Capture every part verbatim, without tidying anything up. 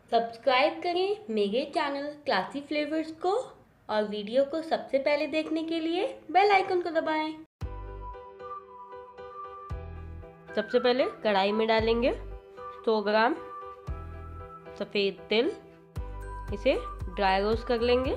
Subscribe करें मेरे channel classy flavours को और वीडियो को सबसे पहले देखने के लिए बेल आइकन को दबाएं। सबसे पहले कढ़ाई में डालेंगे सौ ग्राम सफ़ेद तिल। इसे ड्राई रोस्ट कर लेंगे।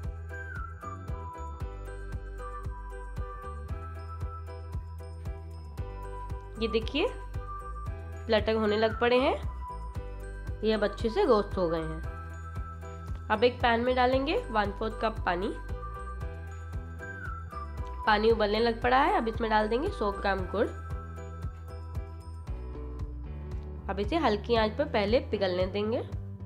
ये देखिए लटक होने लग पड़े हैं, ये अब अच्छे से रोस्ट हो गए हैं। अब एक पैन में डालेंगे वन फोर्थ कप पानी। पानी उबलने लग पड़ा है। अब इसमें डाल देंगे सौ ग्राम गुड़। अब इसे हल्की आंच पर पहले पिघलने देंगे।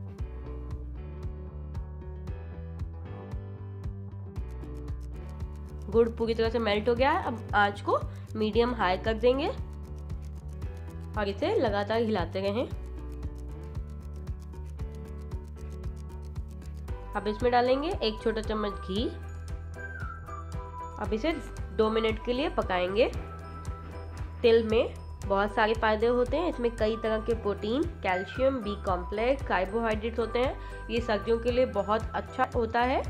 गुड़ पूरी तरह से मेल्ट हो गया है। अब आंच को मीडियम हाई कर देंगे और इसे लगातार हिलाते रहें। अब इसमें डालेंगे एक छोटा चम्मच घी। अब इसे दो मिनट के लिए पकाएंगे। तिल में बहुत सारे फायदे होते हैं। इसमें कई तरह के protein, calcium, B complex, carbohydrates होते हैं। ये सर्दियों के लिए बहुत अच्छा होता है।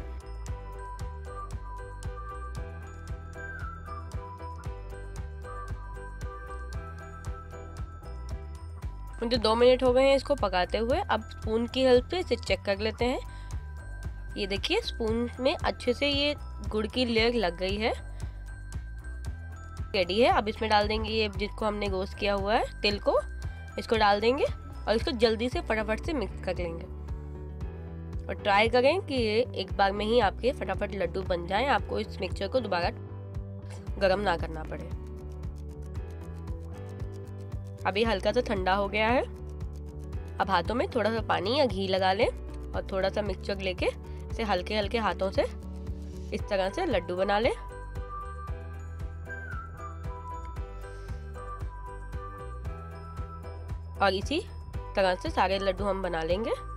मुझे दो मिनट हो गए हैं इसको पकाते हुए। अब स्पून की हेल्प से इसे चेक कर लेते हैं। ये देखिए स्पून में अच्छे से ये गुड़ की लेयर लग गई है, रेडी है। अब इसमें डाल देंगे ये जिसको हमने रोस्ट किया हुआ है तिल को, इसको डाल देंगे और इसको जल्दी से फटाफट से मिक्स कर लेंगे। और ट्राई करें कि ये एक बार में ही आपके फटाफट लड्डू बन जाएं। आपको इस मिक्सचर को दोबारा गरम ना करना पड़े। अभी हल्का सा ठंडा हो गया है। अब हाथों में थोड़ा सा पानी या घी लगा लें और थोड़ा सा मिक्सचर लेके इसे हल्के हल्के हाथों से इस तरह से लड्डू बना लें। और इसी तरह से सारे लड्डू हम बना लेंगे।